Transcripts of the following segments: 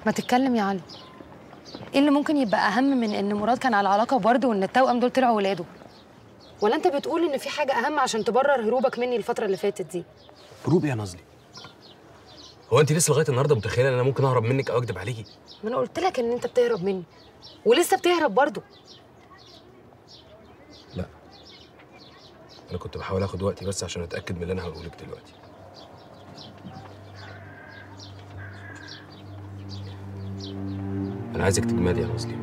ما تتكلم يا علي. ايه اللي ممكن يبقى اهم من ان مراد كان على علاقه بورده وان التوأم دول طلعوا ولاده؟ ولا انت بتقول ان في حاجه اهم عشان تبرر هروبك مني الفتره اللي فاتت دي؟ هروب يا نازلي؟ هو انت لسه لغايه النهارده متخيله ان انا ممكن اهرب منك او اكدب عليكي؟ ما انا قلت لك ان انت بتهرب مني ولسه بتهرب برضه. لا، انا كنت بحاول اخد وقتي بس عشان اتاكد من اللي انا هقوله لك دلوقتي. انا عايزك تجمدي يا نازلي.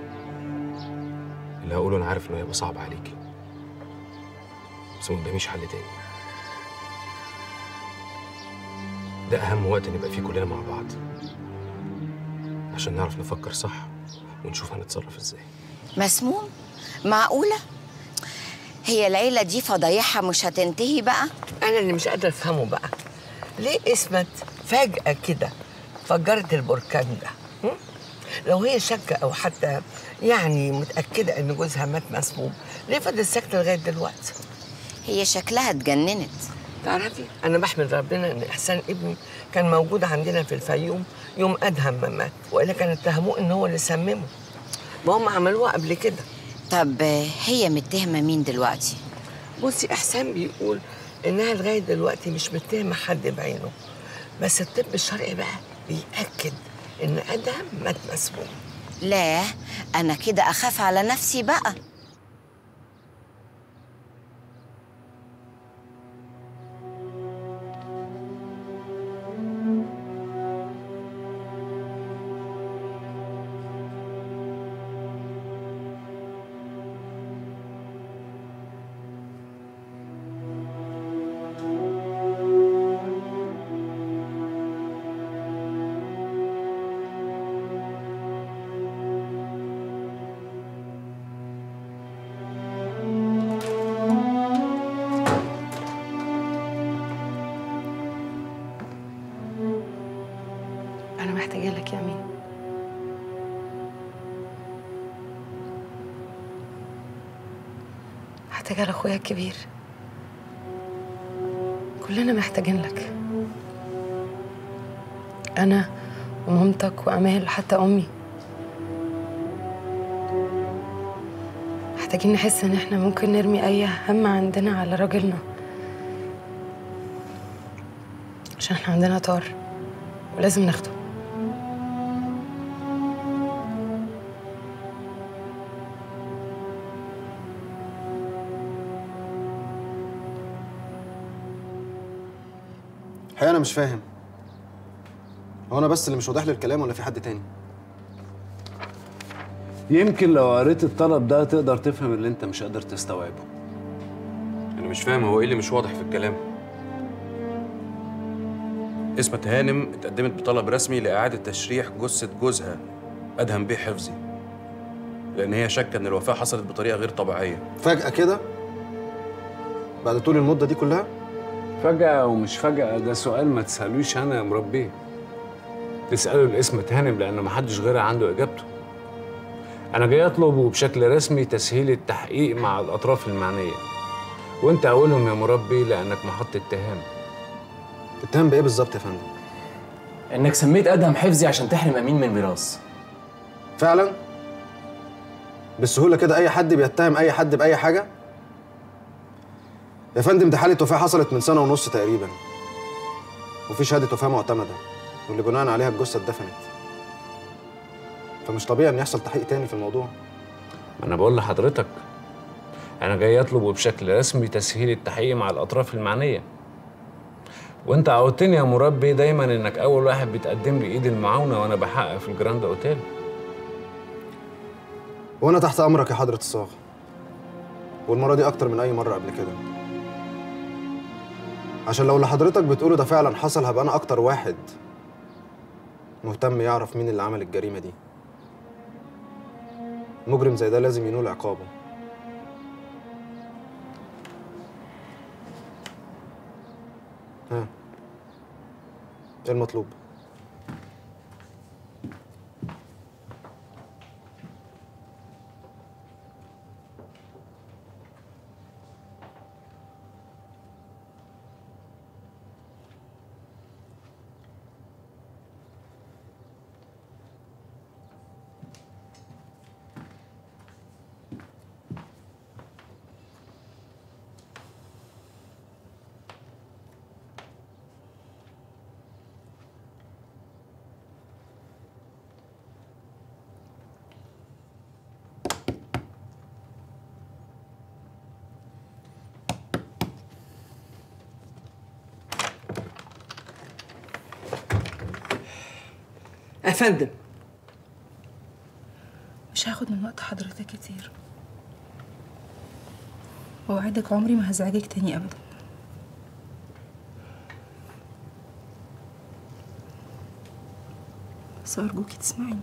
اللي هقوله انا عارف انه هيبقى صعب عليكي، بس ما قداميش حل تاني. ده اهم وقت نبقى فيه كلنا مع بعض عشان نعرف نفكر صح ونشوف هنتصرف ازاي. مسموم؟ معقولة؟ هي العيلة دي فضايحها مش هتنتهي بقى؟ أنا اللي مش قادرة أفهمه بقى، ليه اسمت فجأة كده فجرت البركان ده؟ لو هي شاكة أو حتى يعني متأكدة إن جوزها مات مسموم، ليه فضلت ساكتة لغاية دلوقتي؟ هي شكلها اتجننت. تعرفي أنا بحمد ربنا إن إحسان ابني كان موجود عندنا في الفيوم يوم أدهم ما مات، وإلا كانوا اتهموه إن هو اللي سممه. ما هم عملوها قبل كده. طب هي متهمة مين دلوقتي؟ بصي، إحسان بيقول إنها لغاية دلوقتي مش متهمة حد بعينه، بس الطب الشرعي بقى بيأكد إن أدهم مات مسموم. لا، أنا كده أخاف على نفسي بقى. انا محتاجه لك يا امين. محتاجه لاخويا الكبير. كلنا محتاجين لك، انا ومامتك وامال حتى امي. محتاجين نحس ان احنا ممكن نرمي اي هم عندنا على راجلنا، عشان احنا عندنا طار ولازم ناخده. الحقيقة أنا مش فاهم، هو أنا بس اللي مش واضح لي الكلام ولا في حد تاني؟ يمكن لو قريت الطلب ده تقدر تفهم اللي أنت مش قادر تستوعبه. انا مش فاهم هو ايه اللي مش واضح في الكلام. اسمت هانم اتقدمت بطلب رسمي لاعاده تشريح جثه جوزها ادهم بيه حفظي، لان هي شاكه ان الوفاه حصلت بطريقه غير طبيعيه. فجأة كده؟ بعد طول المدة دي كلها؟ فجأة ومش فجأة ده سؤال ما تسألوش أنا يا مربيه. تسأله لاسمت هانم لأن محدش غيرها عنده إجابته. أنا جاي أطلب بشكل رسمي تسهيل التحقيق مع الأطراف المعنية، وأنت أولهم يا مربي لأنك محط اتهام. تتهم بإيه بالظبط يا فندم؟ انك سميت ادهم حفظي عشان تحرم امين من ميراث. فعلا؟ بالسهولة كده أي حد بيتهم أي حد بأي حاجة؟ يا فندم دي حالة وفاة حصلت من سنة ونص تقريبا، وفي شهادة وفاة معتمدة واللي بناء عليها الجثة اتدفنت، فمش طبيعي إن يحصل تحقيق تاني في الموضوع. ما أنا بقول لحضرتك أنا جاي أطلب بشكل رسمي تسهيل التحقيق مع الأطراف المعنية، وأنت عودتني يا مربي دايماً إنك أول واحد بتقدم لي إيد المعاونة وأنا بحقق في الجراند أوتيل. وأنا تحت أمرك يا حضرة الصاغ، والمرة دي أكتر من أي مرة قبل كده، عشان لو اللي حضرتك بتقوله ده فعلا حصل هبقى أنا أكتر واحد مهتم يعرف مين اللي عمل الجريمة دي. مجرم زي ده لازم ينول عقابه. ها، إيه المطلوب؟ افندم. مش هاخد من وقت حضرتك كتير، وأوعدك عمري ما هزعجك تاني أبدا. بس أرجوكي تسمعيني.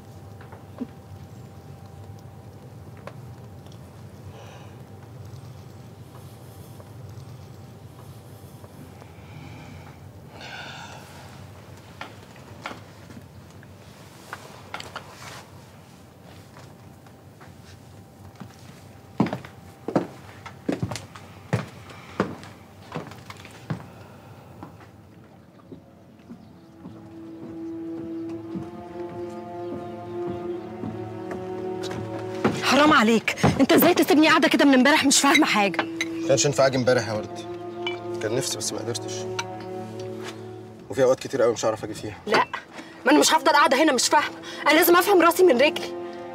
حرام عليك، انت ازاي تسيبني قاعده كده من امبارح مش فاهمه حاجه؟ ما كانش ينفع اجي امبارح يا ورد، كان نفسي بس ما قدرتش، وفي اوقات كتير قوي مش هعرف اجي فيها. لا، ما انا مش هفضل قاعده هنا مش فاهمه، انا لازم افهم راسي من رجلي.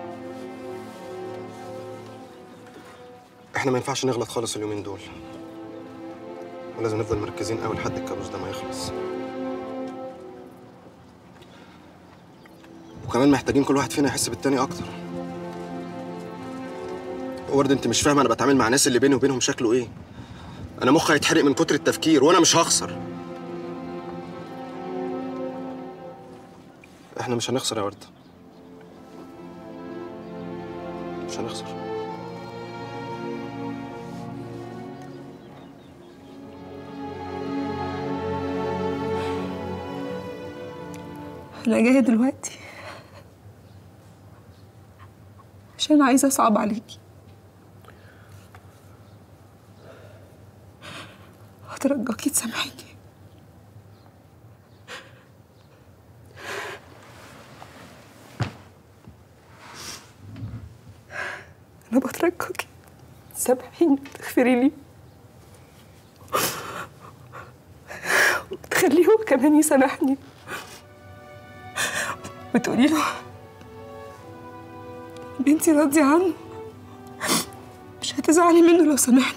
احنا ما ينفعش نغلط خالص اليومين دول، ولازم نفضل مركزين قوي لحد الكابوس ده ما يخلص. وكمان محتاجين كل واحد فينا يحس بالتاني اكتر. ورد انت مش فاهمه انا بتعامل مع ناس اللي بيني وبينهم شكله ايه. انا مخي هيتحرق من كتر التفكير وانا مش هخسر. احنا مش هنخسر يا ورد، مش هنخسر. أنا جاية دلوقتي عشان عايزة أصعب عليكي، أترجاكي تسامحيني. أنا بترجاكي تسامحيني وتغفري لي وتخليه هو كمان يسامحني، وتقولي له إن أنتي راضية عنه، مش هتزعلي منه لو سامحني.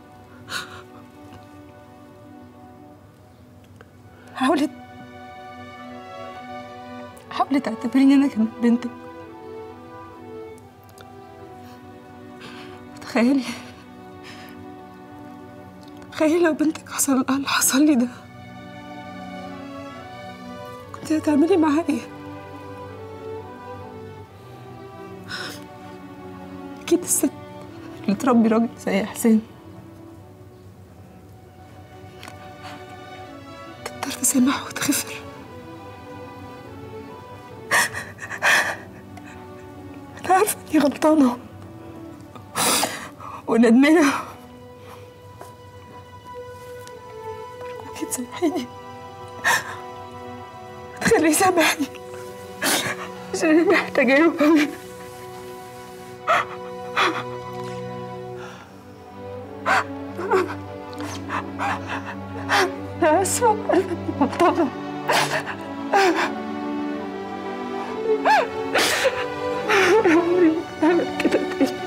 حاولي تعتبريني أنا كمان بنتك. تخيلي لو بنتك حصل لها اللي حصل لي ده، كنت هتعملي معاها ايه؟ أكيد الست اللي تربي راجل زي حسين تقدر تسامح وتغفر. أنا عارفة إني غلطانة وندمانة، أرجوكي تسامحيني وتخليه يسامحني عشان أنا محتاجة له أوي. أنا آسفة، عارفة إني غلطانة. عمري ما هعمل كده تاني.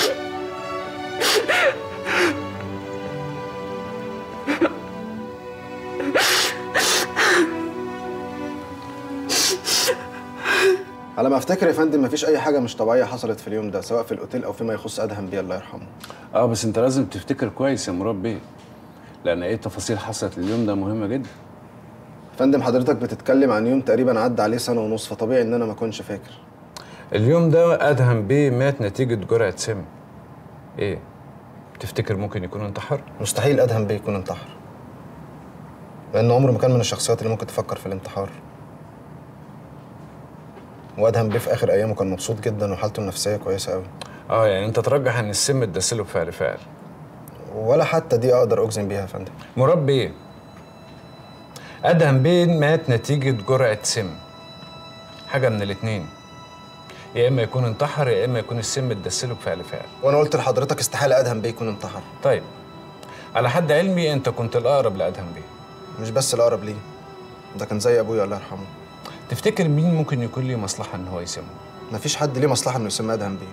على ما افتكر يا فندم مفيش اي حاجه مش طبيعيه حصلت في اليوم ده، سواء في الاوتيل او فيما يخص ادهم بيه الله يرحمه. بس انت لازم تفتكر كويس يا مراد بيه، لان ايه تفاصيل حصلت اليوم ده مهمه جدا. فندم حضرتك بتتكلم عن يوم تقريبا عدى عليه سنه ونص، فطبيعي ان انا ما اكونش فاكر. اليوم ده ادهم بيه مات نتيجه جرعه سم. ايه تفتكر ممكن يكون انتحر؟ مستحيل ادهم بيه يكون انتحر، لانه عمره ما كان من الشخصيات اللي ممكن تفكر في الانتحار. وادهم بيه في اخر ايامه كان مبسوط جدا وحالته النفسيه كويسه قوي. يعني انت ترجح ان السم اتدسله بفعل فاعل؟ ولا حتى دي اقدر اجزم بيها يا فندم. مراد بيه، ادهم بيه مات نتيجه جرعه سم. حاجه من الاتنين، يا اما يكون انتحر يا اما يكون السم اتدسله بفعل فاعل. وانا قلت لحضرتك استحاله ادهم بيه يكون انتحر. طيب على حد علمي انت كنت الاقرب لادهم بيه. مش بس الاقرب ليه، ده كان زي ابويا الله يرحمه. تفتكر مين ممكن يكون ليه مصلحه ان هو يسمه؟ مفيش حد ليه مصلحه انه يسمي ادهم بيه،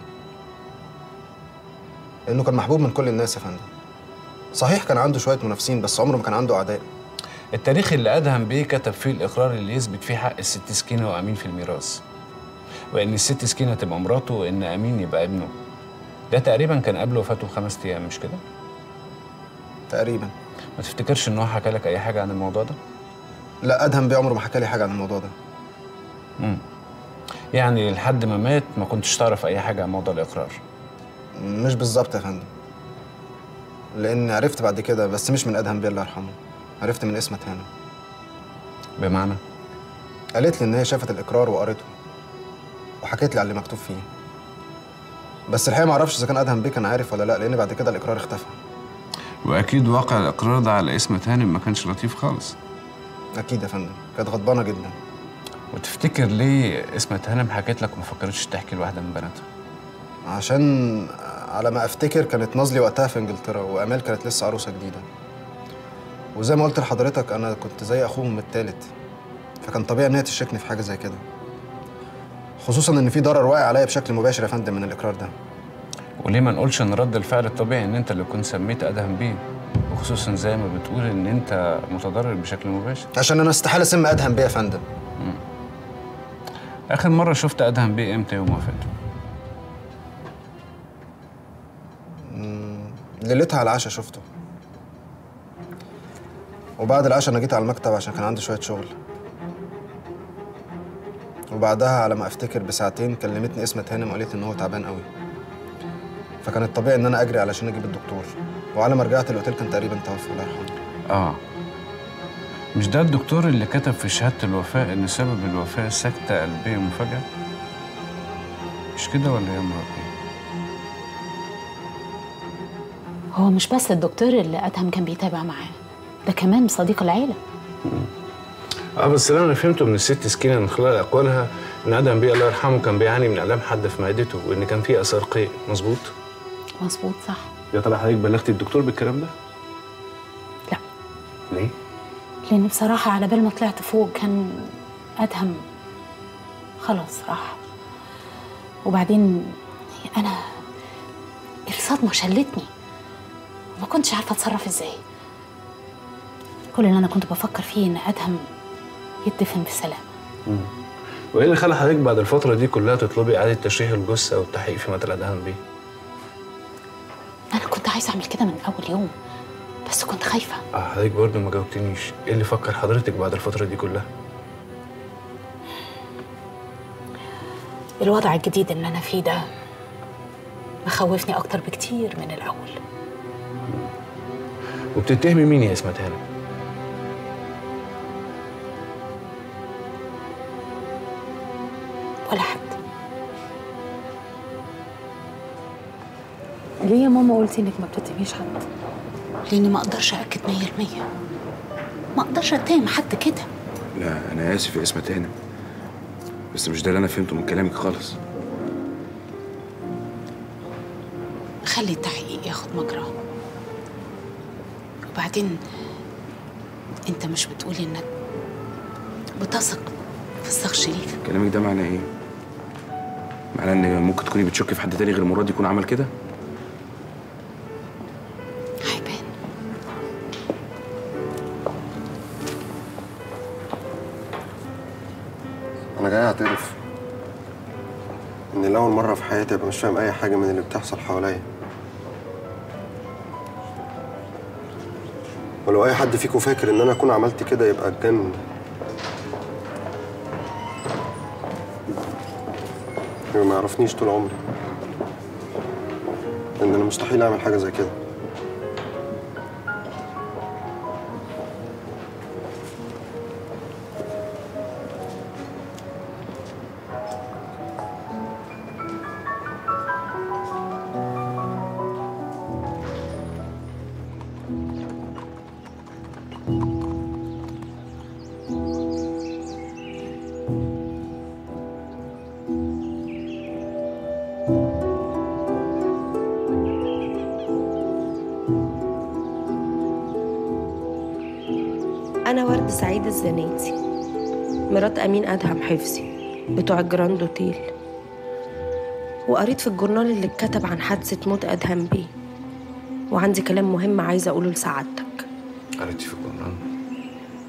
لانه كان محبوب من كل الناس يا فندم. صحيح كان عنده شويه منافسين بس عمره ما كان عنده اعداء. التاريخ اللي أدهم بيه كتب فيه الإقرار اللي يثبت فيه حق الست سكينة وأمين في الميراث، وإن الست سكينة تبقى مراته وإن أمين يبقى ابنه. ده تقريبا كان قبل وفاته ب5 أيام، مش كده؟ تقريبا. ما تفتكرش إن هو حكى لك أي حاجة عن الموضوع ده؟ لا، ادهم بيه عمره ما حكى لي حاجه عن الموضوع ده. يعني لحد ما مات ما كنتش تعرف أي حاجة عن موضوع الإقرار؟ مش بالظبط يا فندم، لان عرفت بعد كده، بس مش من ادهم بيه الله يرحمه، عرفت من اسمة هانم. بمعنى؟ قالت لي ان هي شافت الاقرار وقرته وحكيت لي على اللي مكتوب فيه، بس الحقيقه ما اعرفش اذا كان ادهم بيه كان عارف ولا لا، لان بعد كده الاقرار اختفى. وأكيد واقع الإقرار ده على اسمة هانم ما كانش لطيف خالص. اكيد يا فندم، كانت غضبانه جدا. وتفتكر ليه اسمة هانم حكيت لك وما فكرتش تحكي لواحدة من بناتها؟ عشان على ما افتكر كانت نازلي وقتها في انجلترا، وامال كانت لسه عروسه جديده، وزي ما قلت لحضرتك انا كنت زي اخوهم الثالث، فكان طبيعي ان هي تشاركني في حاجه زي كده، خصوصا ان في ضرر واقع عليا بشكل مباشر يا فندم من الاقرار ده. وليه ما نقولش ان رد الفعل الطبيعي ان انت اللي كنت سميت ادهم بيه، وخصوصا زي ما بتقول ان انت متضرر بشكل مباشر؟ عشان انا استحاله اسمي ادهم بيه يا فندم. اخر مره شفت ادهم بيه امتى يوم وفاته؟ ليلتها على العشاء شفته، وبعد العشاء انا جيت على المكتب عشان كان عندي شويه شغل، وبعدها على ما افتكر بساعتين كلمتني اسمة هانم وقالت لي ان هو تعبان قوي، فكانت طبيعي ان انا اجري علشان اجيب الدكتور، وعلى ما رجعت الاوتيل كان تقريبا توفى الله يرحمه. مش ده الدكتور اللي كتب في شهاده الوفاه ان سبب الوفاه سكته قلبيه مفاجئه؟ مش كده ولا يا مربي؟ هو مش بس الدكتور اللي ادهم كان بيتابع معاه، ده كمان صديق العيله. بس اللي انا فهمته من الست سكينه من خلال اقوالها ان ادهم بيه الله يرحمه كان بيعاني من الام حاده في معدته، وان كان في اثار قيء. مظبوط؟ مظبوط، صح. يا ترى حضرتك بلغتي الدكتور بالكلام ده؟ لا. ليه؟ لان بصراحه على بال ما طلعت فوق كان ادهم خلاص راح، وبعدين انا الصدمه شلتني، ما كنتش عارفه اتصرف ازاي. كل اللي انا كنت بفكر فيه ان ادهم يدفن بسلام. وايه اللي خلى حضرتك بعد الفتره دي كلها تطلبي اعاده تشريح الجثه والتحقيق في مقتل ادهم بيه؟ انا كنت عايزه اعمل كده من اول يوم، بس كنت خايفه. حضرتك برضه ما جاوبتنيش، ايه اللي فكر حضرتك بعد الفتره دي كلها؟ الوضع الجديد اللي انا فيه ده مخوفني اكتر بكتير من الاول. وبتتهمي مين يا اسمة هانم؟ ولا حد. ليه يا ماما قلتي انك ما بتتهميش حد؟ لاني ما اقدرش اكد 100%، ما اقدرش اتهم حد كده. لا انا اسف يا اسمة هانم، بس مش ده اللي انا فهمته من كلامك خالص. خلي التحقيق ياخد مجراه. وبعدين انت مش بتقولي انك بتثق في الصاغ شريف؟ كلامك ده معناه ايه؟ معناه ان ممكن تكوني بتشكي في حد تاني غير مراد يكون عمل كده؟ هيبان. انا جاي اعترف ان لاول مره في حياتي ابقى مش فاهم اي حاجه من اللي بتحصل حواليا، ولو اي حد فيكم فاكر ان انا اكون عملت كده يبقى اتجنن. ما يعرفنيش طول عمري، لان انا مستحيل اعمل حاجه زي كده. أنا ورد سعيد الزناتي، مرات أمين أدهم حفظي بتوع الجراند اوتيل، وقريت في الجورنال اللي اتكتب عن حادثة موت أدهم بيه، وعندي كلام مهم عايزة أقوله لسعادتك. قريتي في الجورنال؟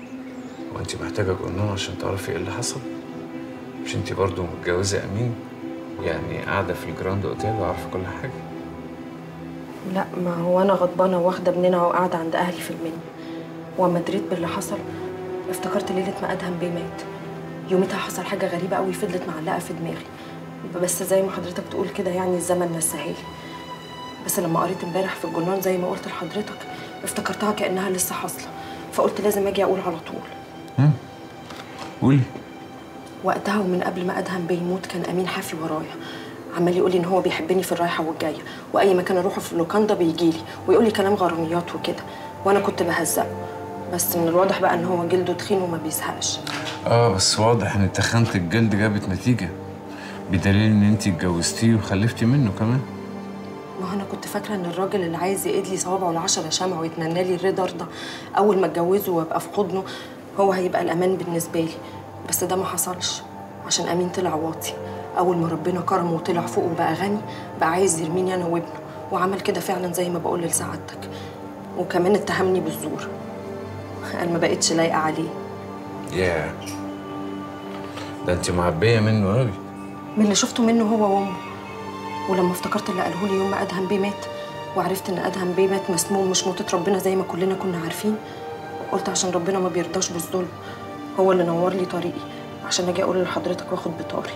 انت محتاجه جنون عشان تعرفي ايه اللي حصل؟ مش انت برضه متجوزه امين؟ يعني قاعده في الجراند اوتيل وعارفه كل حاجه. لا، ما هو انا غضبانه واخده ابننا وقاعده عند اهلي في المنيا، واما دريت باللي حصل افتكرت ليله ما ادهم بيه مات. يومتها حصل حاجه غريبه قوي فضلت معلقه في دماغي، بس زي ما حضرتك بتقول كده يعني الزمن نساهالي. بس لما قريت امبارح في الجرنان زي ما قلت لحضرتك افتكرتها كانها لسه حاصله، فقلت لازم اجي اقول على طول. قولي. وقتها ومن قبل ما ادهم بيه يموت كان امين حافي ورايا، عمال يقول لي ان هو بيحبني في الرايحه والجايه، واي مكان اروحه في اللوكاندا بيجي لي ويقول لي كلام غراميات وكده، وانا كنت بهزقه. بس من الواضح بقى ان هو جلده تخين وما بيزهقش. بس واضح ان تخانه الجلد جابت نتيجه، بدليل ان انت اتجوزتيه وخلفتي منه كمان. ما انا كنت فاكره ان الراجل اللي عايز يقيد لي صوابعه ال10 شمع ويتمنى لي الرضا رضا اول ما اتجوزه وابقى في حضنه هو هيبقى الامان بالنسبه لي، بس ده ما حصلش عشان امين طلع واطي. اول ما ربنا كرمه وطلع فوق وبقى غني بقى عايز يرميني انا وابنه، وعمل كده فعلا زي ما بقول لسعادتك، وكمان اتهمني بالزور. انا ما بقتش لايقه عليه. ياه، ده انت معبيه منه قوي. من اللي شفته منه هو وامه، ولما افتكرت اللي قاله لي يوم ما ادهم بيه مات وعرفت ان ادهم بيه مات مسموم مش موتة ربنا زي ما كلنا كنا عارفين، قلت عشان ربنا ما بيرضاش بالظلم هو اللي نور لي طريقي عشان اجي اقول لحضرتك واخد بطاري.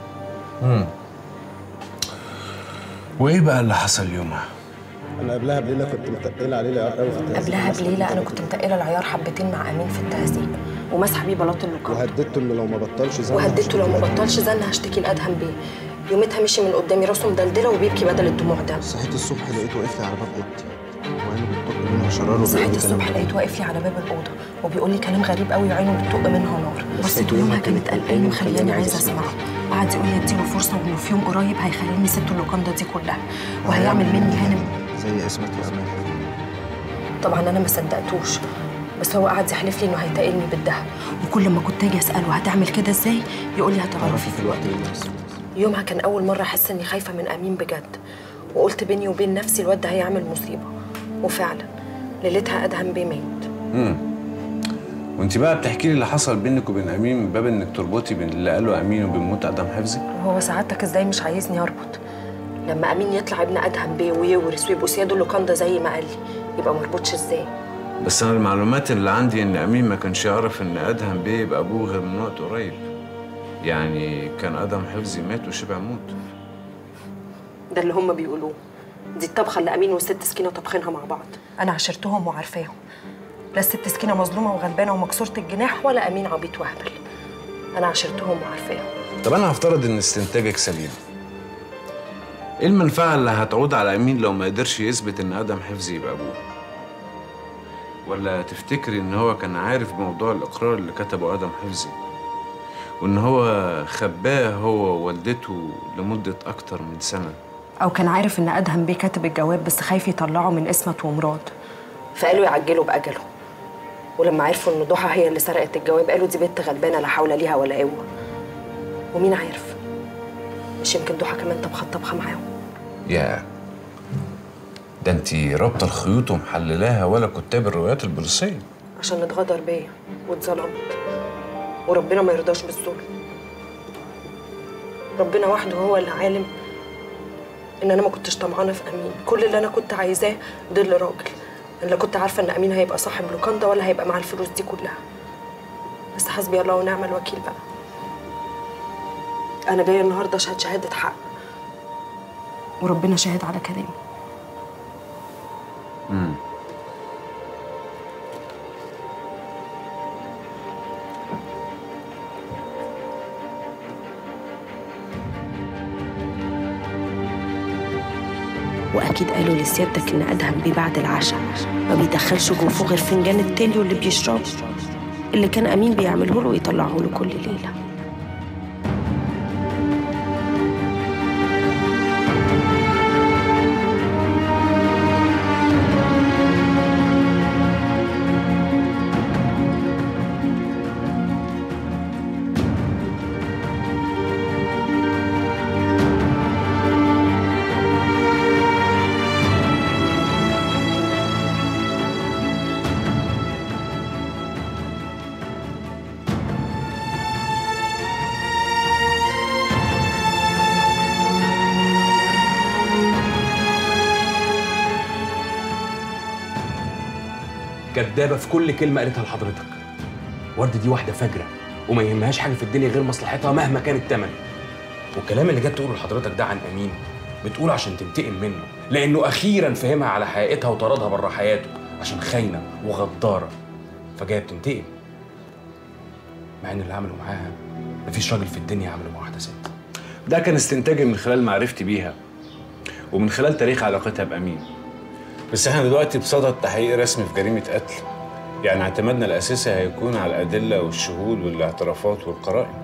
وايه بقى اللي حصل يومها؟ انا قبلها بليله كنت متقله عليه العيار قوي في التهذيب. قبلها بليله انا كنت متقله العيار حبتين مع امين في التهذيب ومسح بيه بلاط اللوكاندا، وهددته انه لو ما بطلش زن هشتكي لادهم بيه. يومتها مشي من قدامي راسه مدلدله وبيبكي بدل الدموع ده. صحيت الصبح لقيته واقف لي على باب اوضتي وعينه بتطق منها شرار. صحيت الصبح لقيته واقف لي على باب الاوضه وبيقول لي كلام غريب قوي وعينه بتطق منها نار. بصيت يومها كانت قلقاني وخلياني عايزه اسمعه. قعد يقول لي اديله فرصه وانه في يوم قريب هيخليني سبت اللوكاندا دي كلها وهيعمل مني هانم زي اسمت وامان. طبعا انا ما صدقتوش، بس هو قعد يحلف لي انه هيتقلني بالدهب، وكل ما كنت اجي اساله هتعمل كده ازاي يقول لي هتعرفي في الوقت المناسب. يومها كان اول مره احس اني خايفه من امين بجد، وقلت بيني وبين نفسي الواد ده هيعمل مصيبه، وفعلا ليلتها ادهم بيه مات. وانت بقى بتحكي لي اللي حصل بينك وبين امين من باب انك تربطي بين اللي قاله امين وبين موت ادهم حفظي؟ وهو سعادتك ازاي مش عايزني اربط؟ لما امين يطلع ابن ادهم بيه ويورث ويبقوا سياده اللوكاندا زي ما قال لي يبقى مربوطش ازاي؟ بس انا المعلومات اللي عندي ان امين ما كانش يعرف ان ادهم بيه يبقى ابوه غير من وقت قريب. يعني كان ادهم حفظي مات وشبع موت. ده اللي هم بيقولوه. دي الطبخه اللي امين والست سكينه طابخينها مع بعض. انا عشرتهم وعارفاهم. لا الست سكينه مظلومه وغلبانه ومكسوره الجناح ولا امين عبيط وهبل. انا عشرتهم وعارفاهم. طب انا هفترض ان استنتاجك سليم. ايه المنفعه اللي هتعود على امين لو ما قدرش يثبت ان ادهم حفظي يبقى ابوه؟ ولا تفتكري ان هو كان عارف بموضوع الاقرار اللي كتبه ادهم حفظي وان هو خباه هو ووالدته لمده اكتر من سنه؟ او كان عارف ان ادهم بيه كاتب الجواب بس خايف يطلعه من اسمت ومراد فقالوا يعجلوا باجله، ولما عرفوا ان ضحى هي اللي سرقت الجواب قالوا دي بنت غلبانه لا حول ليها ولا قوه. ومين عارف مش يمكن ضحى كمان طبخه معاهم. يا ده انتي رابطه الخيوط ومحللاها ولا كتاب الروايات البوليسيه؟ عشان اتغدر بيا واتظلمت وربنا ما يرضاش بالظلم. ربنا وحده هو اللي عالم ان انا ما كنتش طمعانه في امين. كل اللي انا كنت عايزاه ظل راجل. انا لا كنت عارفه ان امين هيبقى صاحب لوكاندا ولا هيبقى معاه الفلوس دي كلها، بس حسبي الله ونعم الوكيل بقى. انا جايه النهارده اشهد شهاده حق وربنا شاهد على كلامي. واكيد قالوا لسيادتك ان ادهم بيه بعد العشاء ما بيدخلش جوفه غير فنجان التليو اللي بيشربه اللي كان امين بيعمله له ويطلعه له كل ليله. كدابه في كل كلمه قالتها لحضرتك. ورده دي واحده فجره وما يهمهاش حاجه في الدنيا غير مصلحتها مهما كان الثمن. والكلام اللي جت تقوله لحضرتك ده عن امين بتقول عشان تنتقم منه، لانه اخيرا فهمها على حقيقتها وطردها بره حياته عشان خاينه وغداره، فجايه بتنتقم. مع ان اللي عمله معاها مفيش راجل في الدنيا عمله مع واحده ست. ده كان استنتاجي من خلال معرفتي بيها ومن خلال تاريخ علاقتها بأمين. بس احنا دلوقتي بصدد تحقيق رسمي في جريمة قتل، يعني اعتمادنا الأساسي هيكون على الأدلة والشهود والاعترافات والقرائن.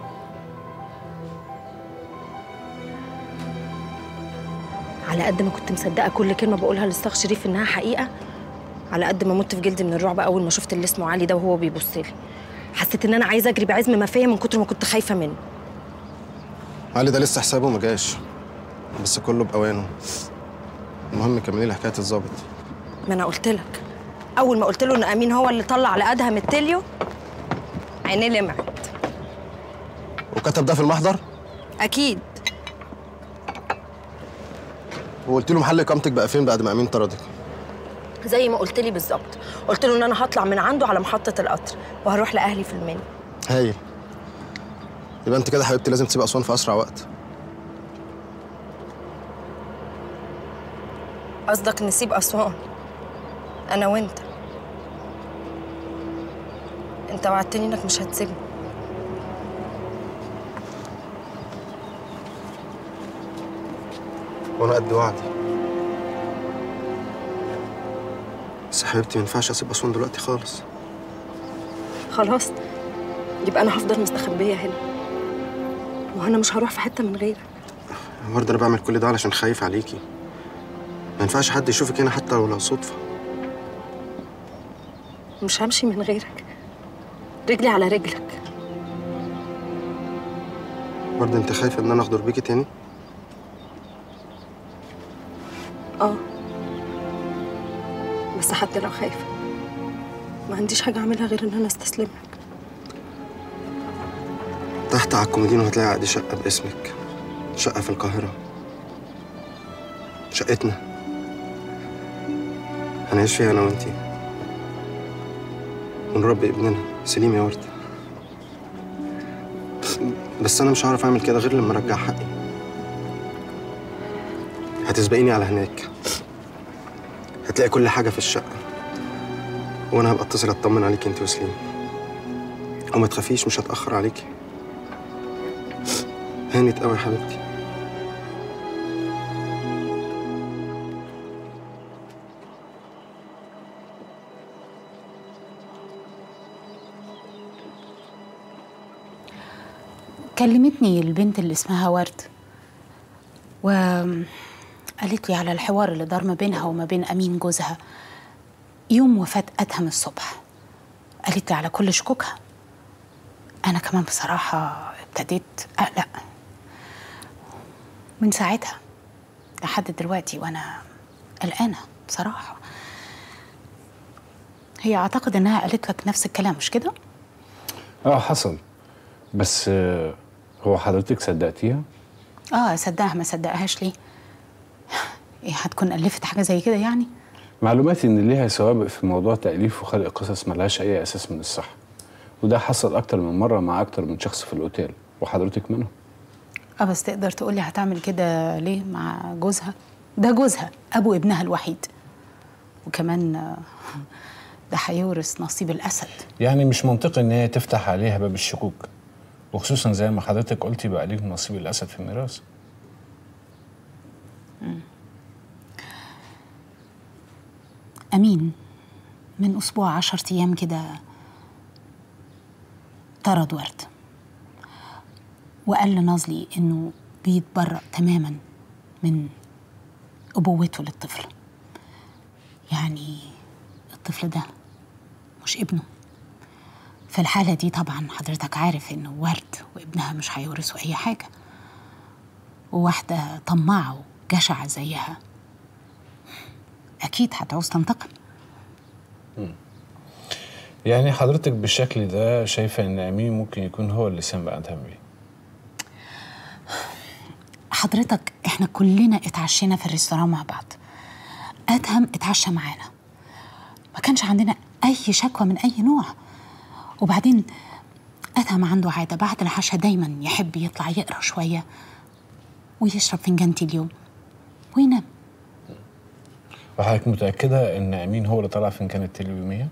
على قد ما كنت مصدقه كل كلمه بقولها لاستاذ شريف انها حقيقه، على قد ما مت في جلدي من الرعب اول ما شفت اللي اسمه علي ده وهو بيبص لي. حسيت ان انا عايزه اجري بعزم ما فيا من كتر ما كنت خايفه منه. علي ده لسه حسابه ما جاش، بس كله باوانه. المهم كملي لي حكايه الظابط. ما انا قلت لك اول ما قلت له ان امين هو اللي طلع على ادهم التليو عينيه لمعت. وكتب ده في المحضر؟ اكيد. وقلت له محل اقامتك بقى فين بعد ما امين طردك؟ زي ما قلت لي بالظبط، قلت له ان انا هطلع من عنده على محطه القطر وهروح لاهلي في المنيا. هايل. يبقى انت كده حبيبتي لازم تسيب اسوان في اسرع وقت. قصدك نسيب اسوان انا وانت؟ انت وعدتني انك مش هتسيبني. وانا قد وعدي. بس يا حبيبتي ما ينفعش اسيب اسوان دلوقتي خالص. خلاص يبقى انا هفضل مستخبيه هنا، وانا مش هروح في حته من غيرك. برضه انا بعمل كل ده علشان خايف عليكي. ما ينفعش حد يشوفك هنا حتى لو صدفه. مش همشي من غيرك، رجلي على رجلك. برضه انت خايفه ان انا اغدر بيكي تاني؟ اه بس حتى لو خايفه ما عنديش حاجه اعملها غير ان انا استسلم لك. تحت على الكومودين وهتلاقي عقد شقه باسمك، شقه في القاهره، شقتنا هنعيش فيها انا وانتي ونربي ابننا سليم يا ورد. بس انا مش هعرف اعمل كده غير لما ارجع حقي. هتسبقيني على هناك، هتلاقي كل حاجه في الشقه، وانا هبقى اتصل اطمن عليكي انت وسليم. وما تخافيش مش هتاخر عليكي. هانت قوي يا حبيبتي. كلمتني البنت اللي اسمها ورد وقالت لي على الحوار اللي دار ما بينها وما بين أمين جوزها يوم وفاة أدهم الصبح. قالت لي على كل شكوكها. أنا كمان بصراحة ابتديت أقلق من ساعتها لحد دلوقتي وأنا قلقانة بصراحة. هي أعتقد إنها قالت لك نفس الكلام مش كده؟ حصل. بس هو حضرتك صدقتيها؟ صدقها. ما صدقهاش ليه؟ ايه هتكون ألفت حاجة زي كده يعني؟ معلوماتي إن ليها سوابق في موضوع تأليف وخلق قصص ملهاش أي أساس من الصحة، وده حصل أكتر من مرة مع أكتر من شخص في الأوتيل وحضرتك منهم. بس تقدر تقولي هتعمل كده ليه مع جوزها؟ ده جوزها أبو ابنها الوحيد، وكمان ده هيورث نصيب الأسد. يعني مش منطقي إن هي تفتح عليها باب الشكوك، وخصوصا زي ما حضرتك قلتي بقى ليهم نصيب الأسد في الميراث. أمين من أسبوع 10 أيام كده طرد ورد وقال لنازلي إنه بيتبرأ تماما من أبوته للطفل. يعني الطفل ده مش ابنه. في الحالة دي طبعا حضرتك عارف إنه ورد وابنها مش هيورثوا أي حاجة، وواحدة طماعة وجشعة زيها أكيد هتعوز تنتقم. يعني حضرتك بالشكل ده شايفة إن أمين ممكن يكون هو اللي سام أدهم بيه؟ حضرتك إحنا كلنا اتعشينا في الريستوران مع بعض. أدهم اتعشى معانا، ما كانش عندنا اي شكوى من اي نوع. وبعدين ادهم عنده عاده بعد العشاء دايما يحب يطلع يقرا شويه ويشرب فنجان تي اليوم وينام. وحضرتك متأكدة إن أمين هو اللي طلع فنجان التي اليومية؟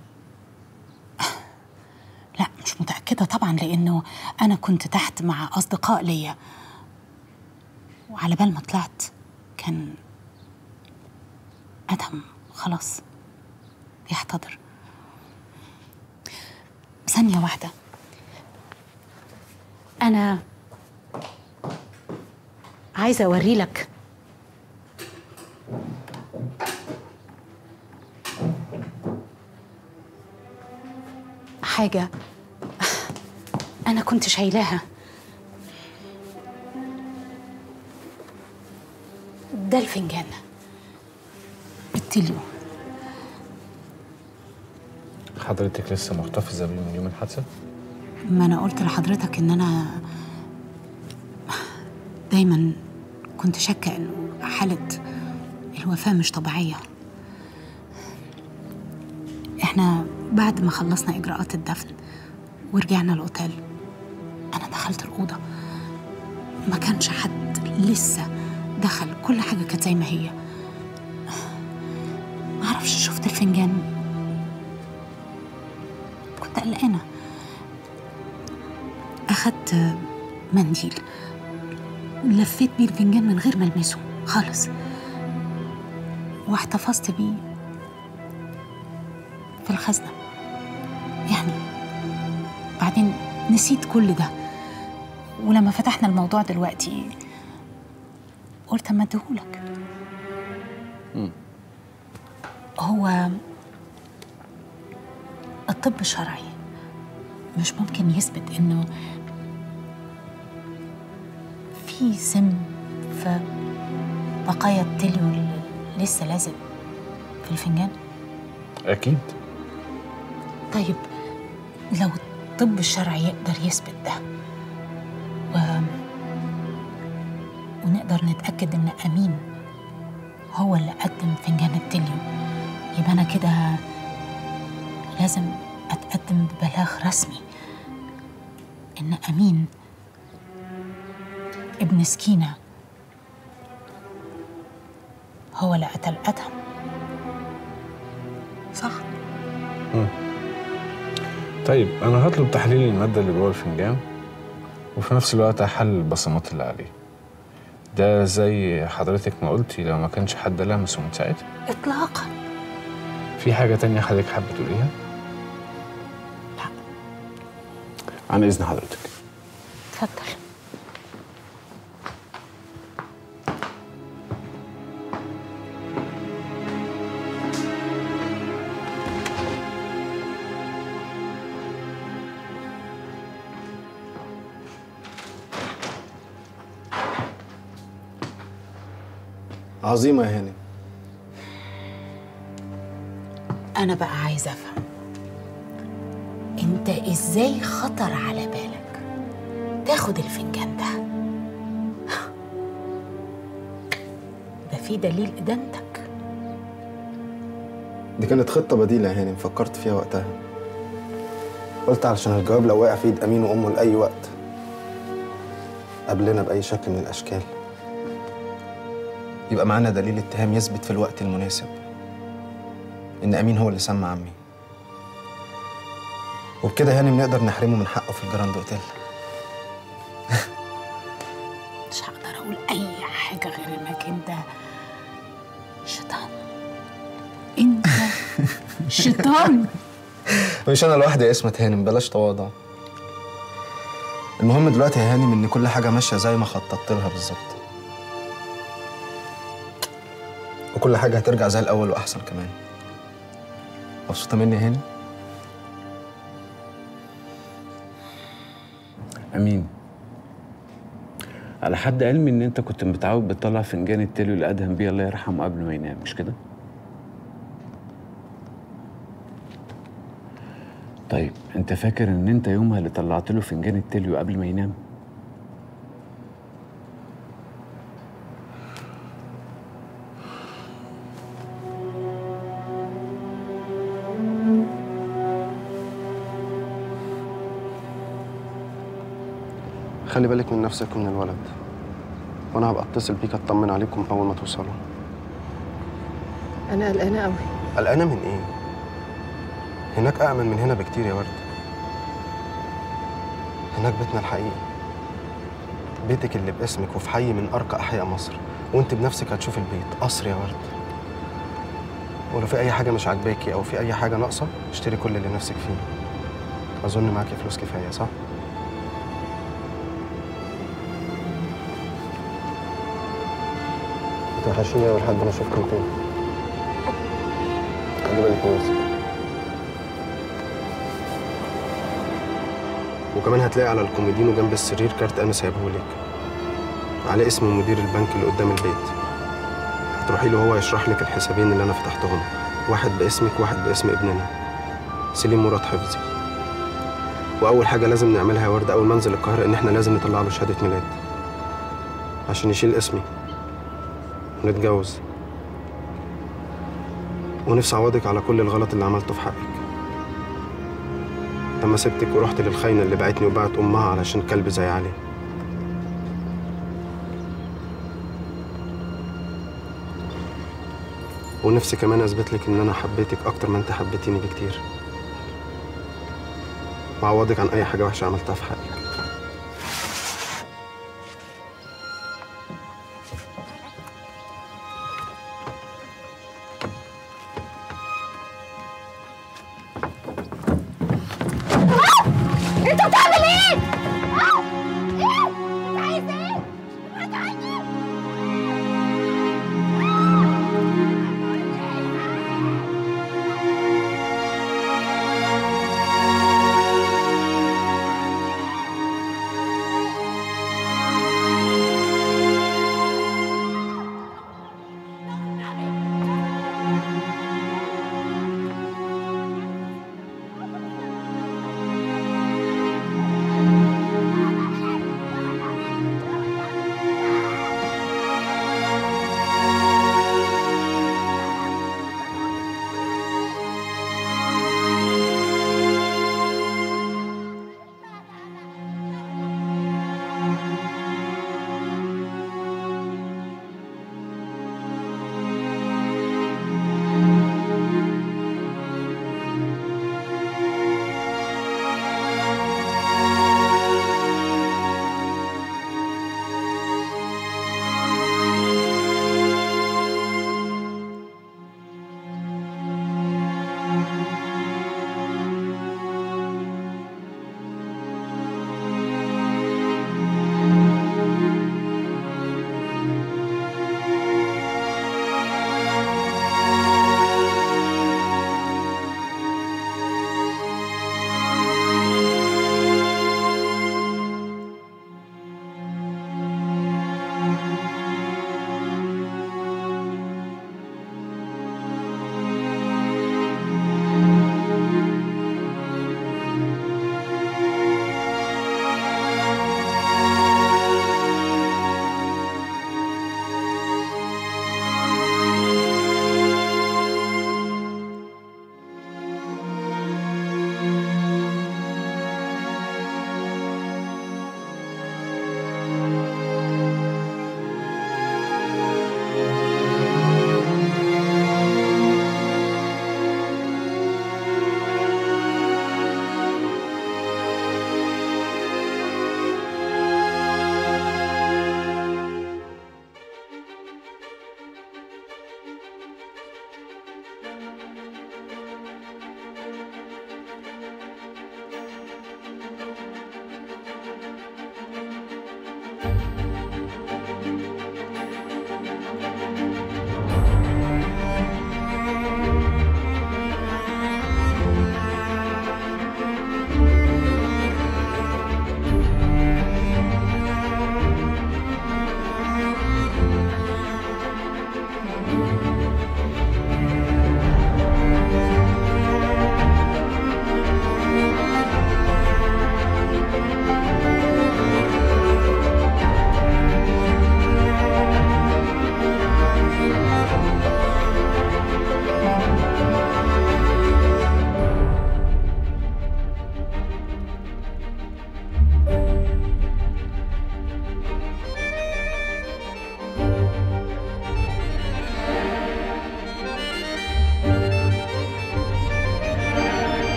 لا مش متأكدة طبعا، لأنه أنا كنت تحت مع أصدقاء ليا، وعلى بال ما طلعت كان أدهم خلاص بيحتضر. ثانية واحدة، أنا عايزة أوري لك حاجة أنا كنت شايلاها. ده الفنجان التليو. حضرتك لسه محتفظة بيه من يوم الحادثة؟ ما أنا قلت لحضرتك إن أنا دايما كنت شاكة إنه حالة الوفاة مش طبيعية. إحنا بعد ما خلصنا إجراءات الدفن ورجعنا الأوتيل، أنا دخلت الأوضة ما كانش حد لسه دخل، كل حاجة كانت زي ما هي. معرفش، شفت الفنجان كنت قلقانة. أخدت منديل لفيت بيه الفنجان من غير ما ألمسه خالص، واحتفظت بيه في الخزنة. يعني بعدين نسيت كل ده، ولما فتحنا الموضوع دلوقتي قلت اما اديهولك. هو الطب الشرعي مش ممكن يثبت انه في سم في بقايا التليو اللي لسه لازق في الفنجان؟ أكيد. طيب لو الطب الشرعي يقدر يثبت ده ونقدر نتأكد إن أمين هو اللي قدم فنجان التليو، يبقى أنا كده لازم أتقدم ببلاغ رسمي إن أمين ابن سكينة هو اللي قتل أدهم، صح؟ طيب أنا هطلب تحليل المادة اللي جوه الفنجان، وفي نفس الوقت هحلل البصمات اللي عليه. ده زي حضرتك ما قلتي لو ما كانش حد لمسه من ساعتها. إطلاقا. في حاجة تانية حضرتك حابة تقوليها؟ لا. عن إذن حضرتك. اتفضل. عظيمة يا هاني. أنا بقى عايزة أفهم، أنت إزاي خطر على بالك تاخد الفنجان ده؟ ده في دليل إدانتك. دي كانت خطة بديلة يا هاني، فكرت فيها وقتها. قلت علشان الجواب لو وقع في ايد أمين وأمه لأي وقت قبلنا بأي شكل من الأشكال، يبقى معانا دليل اتهام يثبت في الوقت المناسب إن أمين هو اللي سمى عمي، وبكده هاني بنقدر نحرمه من حقه في الجراند اوتيل. مش هقدر أقول أي حاجة غير إنك أنت شيطان. أنت شيطان. مش أنا لوحدي يا اسمة هانم، بلاش تواضع. المهم دلوقتي يا هانم إن كل حاجة ماشية زي ما خططت لها بالظبط، وكل حاجة هترجع زي الأول وأحسن كمان. مبسوطة مني يا هاني؟ أمين، على حد علمي إن أنت كنت متعود بتطلع فنجان التليو اللي أدهم بيه الله يرحمه قبل ما ينام، مش كده؟ طيب أنت فاكر إن أنت يومها اللي طلعت له فنجان التليو قبل ما ينام؟ خلي بالك من نفسك ومن الولد، وانا هبقى اتصل بيك اطمن عليكم اول ما توصلوا. انا قلقانه قوي. قلقانه من ايه؟ هناك امن من هنا بكتير يا ورد. هناك بيتنا الحقيقي، بيتك اللي باسمك وفي حي من ارقى احياء مصر، وانت بنفسك هتشوف البيت قصر يا ورد. ولو في اي حاجه مش عاجباكي او في اي حاجه ناقصه اشتري كل اللي نفسك فيه. اظن معاكي فلوس كفايه صح؟ توحشوني أوي لحد ما أشوفكم تاني. خلي بالك من نفسك. وكمان هتلاقي على الكوميدينو جنب السرير كارت أنا سايبهولك على اسم مدير البنك اللي قدام البيت. هتروحي له هو يشرح لك الحسابين اللي أنا فتحتهم، واحد باسمك وواحد باسم ابننا سليم مراد حفظي. وأول حاجة لازم نعملها يا وردة أول ما أنزل القاهرة إن إحنا لازم نطلع له شهادة ميلاد عشان يشيل اسمي ونتجوز. ونفسي أعوضك على كل الغلط اللي عملته في حقك لما سبتك ورحت للخاينة اللي بعتني وبعت أمها علشان كلب زي علي. ونفسي كمان أثبت لك إن أنا حبيتك أكتر ما أنت حبيتيني بكتير، وأعوضك عن أي حاجة وحشة عملتها في حقك.